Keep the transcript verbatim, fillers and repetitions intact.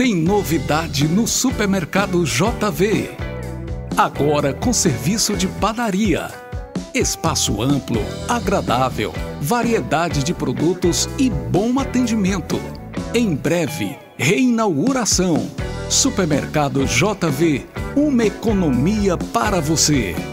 Tem novidade no Supermercado J V. Agora com serviço de padaria. Espaço amplo, agradável, variedade de produtos e bom atendimento. Em breve, reinauguração. Supermercado J V, uma economia para você.